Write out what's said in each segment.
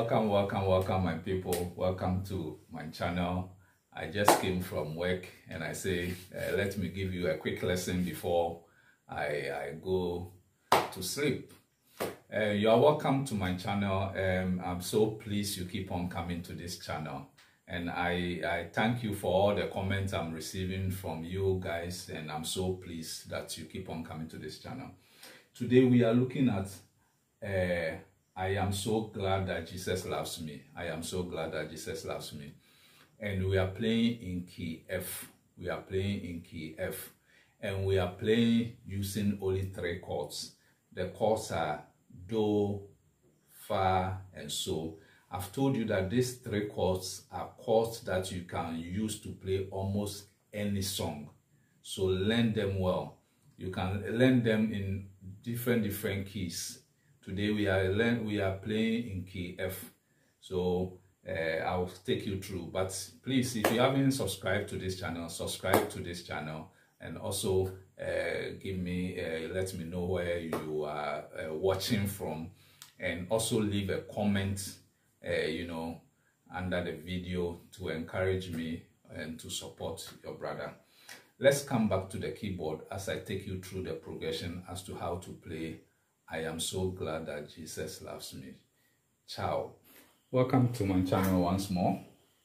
Welcome my people. Welcome to my channel. I just came from work and I say let me give you a quick lesson before I go to sleep. You are welcome to my channel. I'm so pleased you keep on coming to this channel, and I thank you for all the comments I'm receiving from you guys, and I'm so pleased that you keep on coming to this channel. Today we are looking at I am so glad that Jesus loves me. I am so glad that Jesus loves me. And we are playing in key F. We are playing in key F. And we are playing using only 3 chords. The chords are Do, Fa, and So. I've told you that these 3 chords are chords that you can use to play almost any song. So learn them well. You can learn them in different keys. Today we are playing in key F, so I'll take you through. But please, if you haven't subscribed to this channel, subscribe to this channel, and also let me know where you are watching from, and also leave a comment, under the video to encourage me and to support your brother. Let's come back to the keyboard as I take you through the progression as to how to play I am so glad that Jesus loves me. Ciao. Welcome to my channel once more.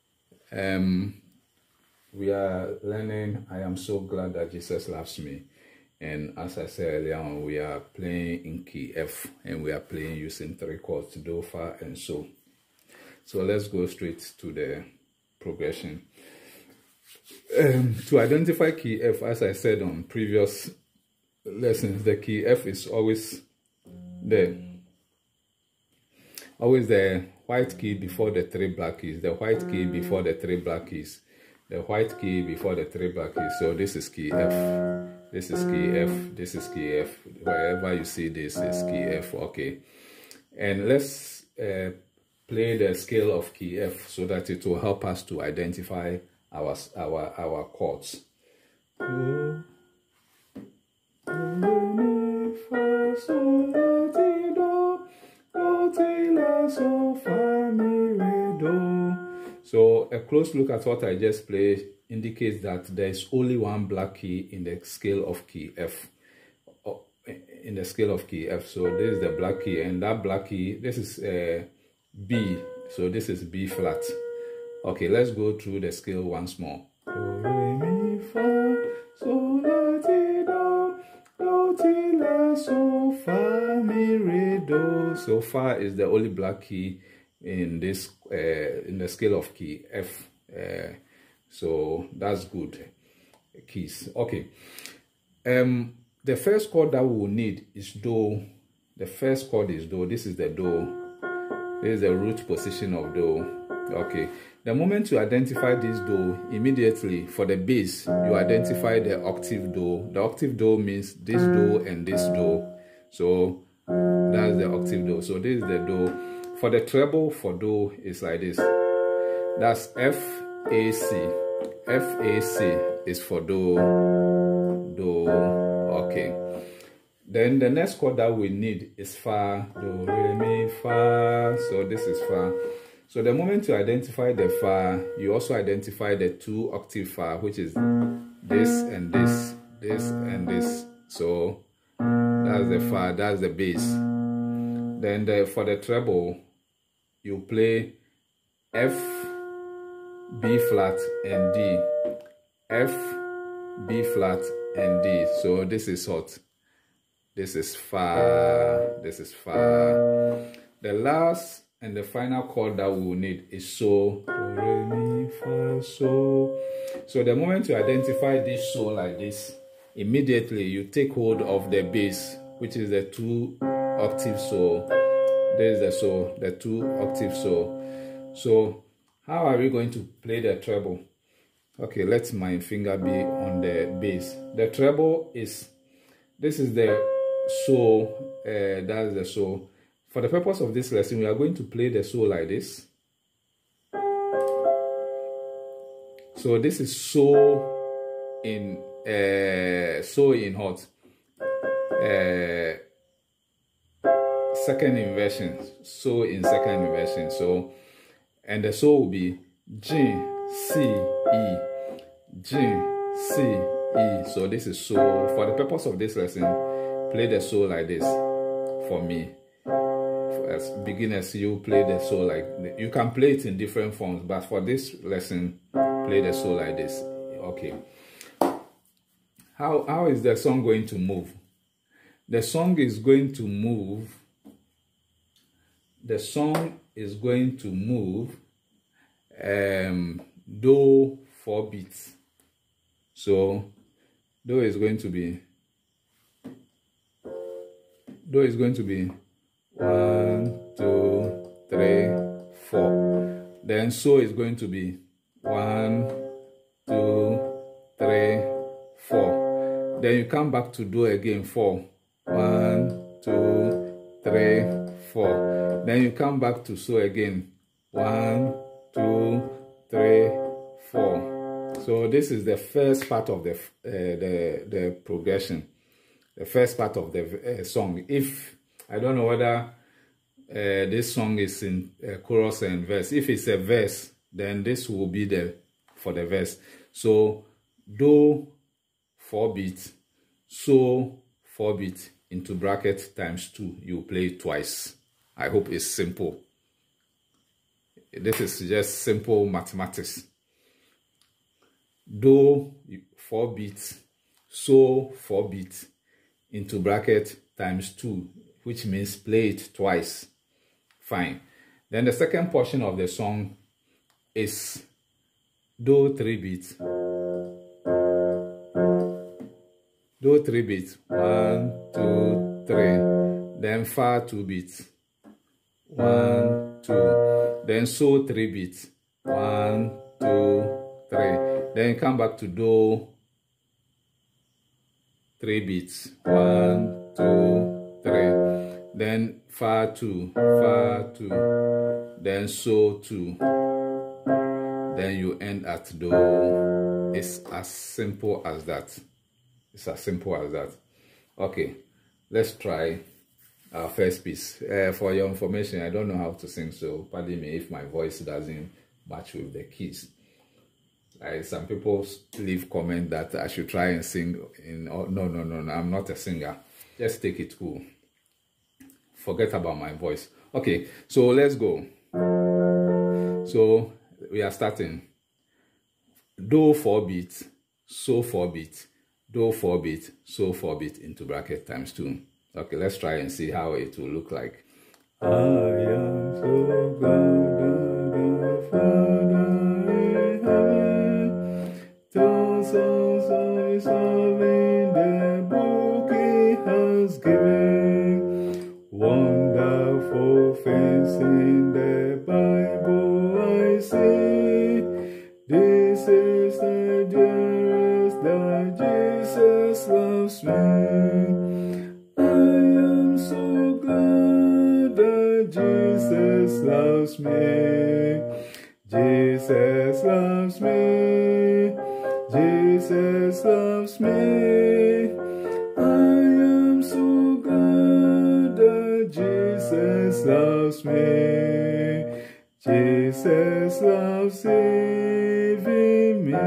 We are learning I am so glad that Jesus loves me. And as I said earlier on, we are playing in key F, and we are playing using 3 chords, Do, Fa, and So. So let's go straight to the progression. To identify key F, as I said on previous lessons, the key F is always the white key before the 3 black keys, the white key before the 3 black keys, the white key before the 3 black keys. So this is key F, this is key F, this is key F. Wherever you see this is key F. Okay, and let's play the scale of key F so that it will help us to identify our chords. So a close look at what I just played indicates that there is only 1 black key in the scale of key F. In the scale of key F, so this is the black key, and that black key, this is B. So this is B flat. Okay, let's go through the scale once more. Do, re, mi, fa, so, la, ti, do, ti, la, so, fa, mi, re, do. So Fa is the only black key in this in the scale of key F. So that's good keys. Okay. The first chord that we will need is Do. The first chord is Do. This is the Do. This is the root position of Do. Okay. The moment you identify this Do, immediately for the bass, you identify the octave Do. The octave Do means this Do and this Do. So that's the octave Do. So this is the Do. For the treble for Do is like this. That's F, A, C. F, A, C is for Do. Do. Okay. Then the next chord that we need is Fa. Do, re, mi, Fa. So this is Fa. So the moment you identify the Fa, you also identify the 2 octave Fa, which is this and this, this and this. So that's the Fa, that's the bass. Then for the treble, you play F, B flat, and D. F, B flat, and D. So this is what? This is Fa. This is Fa. The last and the final chord that we will need is So. Do, re, mi, fa, so. So the moment you identify this So like this, immediately you take hold of the bass, which is the 2 octave So. There is the So, the 2 octave So. So how are we going to play the treble? Okay, let my finger be on the bass. The treble is, this is the So, that's the So. For the purpose of this lesson, we are going to play the So like this. So this is So in what? second inversion, so in second inversion. So, and the so will be G, C, E, G, C, E. So this is so. For the purpose of this lesson, play the so like this for me. As beginners, you play the so like, you can play it in different forms, but for this lesson, play the so like this. Okay. How is the song going to move? The song is going to move. The song is going to move do 4 beats. So do is going to be 1, 2, 3, 4. Then so is going to be 1, 2, 3, 4. Then you come back to do again 4. 1, 2, 3, 4. Then you come back to so again 1, 2, 3, 4. So this is the first part of the progression, the first part of the song. If I don't know whether this song is in chorus and verse. If it's a verse, then this will be for the verse. So do 4 beats, so 4 beats into bracket times 2. You play it twice. I hope it's simple. This is just simple mathematics. Do 4 beats, so 4 beats into bracket times 2, which means play it twice. Fine. Then the second portion of the song is do 3 beats. Do 3 beats. 1, 2, 3. Then fa 2 beats. 1, 2. Then so 3 beats. 1, 2, 3. Then come back to do 3 beats. 1, 2, 3. Then fa 2, fa 2. Then so 2. Then you end at do. It's as simple as that. It's as simple as that. Okay, let's try our first piece. For your information, I don't know how to sing, so pardon me if my voice doesn't match with the keys. Some people leave comment that I should try and sing in. Oh, no, I'm not a singer. Just take it cool. Forget about my voice. Okay, so let's go. So we are starting. Do 4 beats, so 4 beats, do 4 beats, so 4 beats into bracket times 2. Okay, let's try and see how it will look like. I am so glad the Father in heaven thousands of his love in the book he has given. Wonderful things in the Bible I see. This is the dearest that Jesus loves me. I am so glad that Jesus loves me. Jesus loves me. Jesus loves me. I am so glad that Jesus loves me. Jesus loves saving me.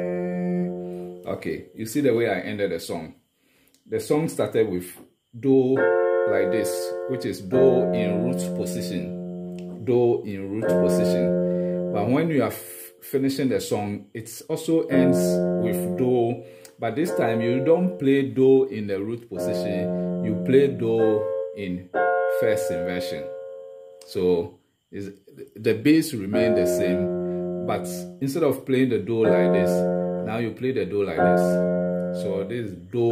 Okay, you see the way I ended the song. The song started with do like this, which is do in root position. Do in root position. But when you are finishing the song, it also ends with do. But this time you don't play do in the root position. You play do in first inversion. So the bass remain the same, but instead of playing the do like this, now you play the do like this. So this is do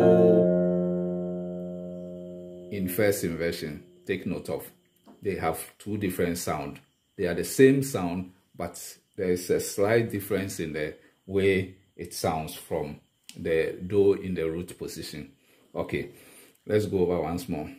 in first inversion. Take note of, they have 2 different sounds. They are the same sound, but there is a slight difference in the way it sounds from the do in the root position. Okay, let's go over once more.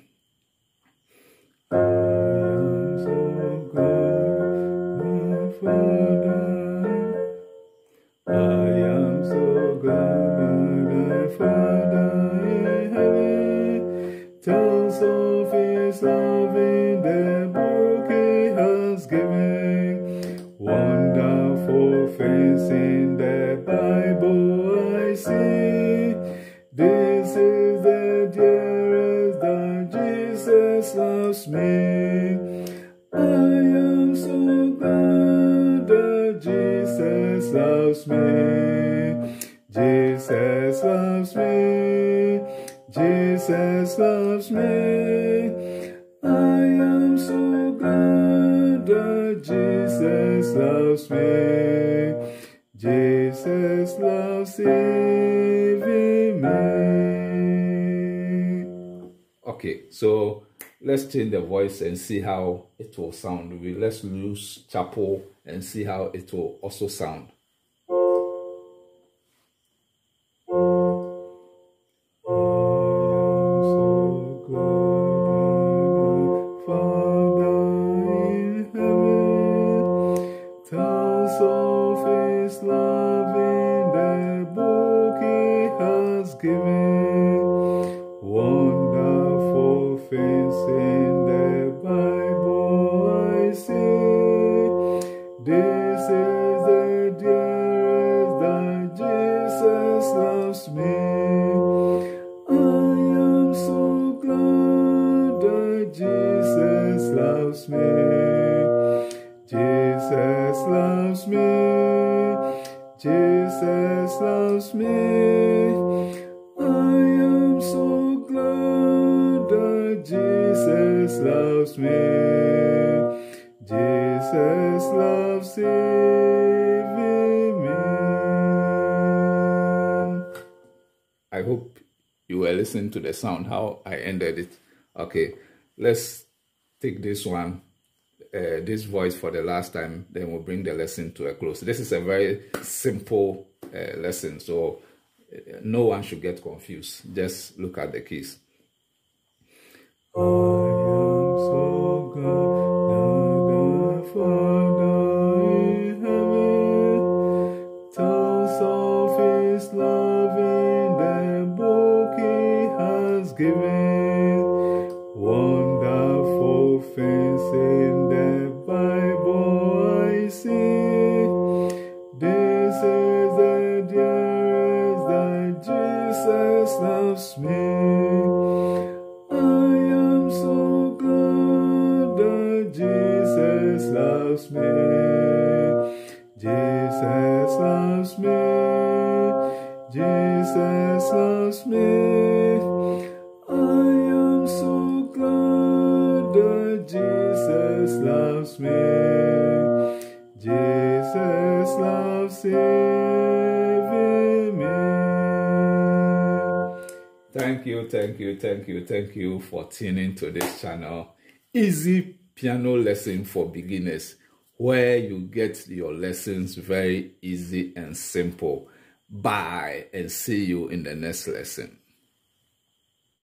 Father in heaven tells of his love loves me. Jesus loves me. Jesus loves me. I am so glad that Jesus loves me. Jesus loves saving me. Okay, so let's change the voice and see how it will sound. Let's lose chapel and see how it will also sound. Wonderful things in the Bible I see. This is the dearest that Jesus loves me. I am so glad that Jesus loves me. Jesus loves me. Jesus loves me. I am so glad that Jesus loves me. Jesus loves saving me. I hope you were listening to the sound, how I ended it. Okay, let's take this one, this voice for the last time, then we'll bring the lesson to a close. This is a very simple lesson, so no one should get confused. Just look at the keys. I am so glad that the Father in heaven tells of his love in the book he has given. Wonderful things in the Bible I see. This is the dearest that Jesus loves me. I am so glad that Jesus loves me. Jesus loves me. Jesus loves me. I am so glad that Jesus loves me. Jesus loves saving me. Thank you for tuning to this channel. Easy piano lesson for beginners, where you get your lessons very easy and simple. Bye, and see you in the next lesson.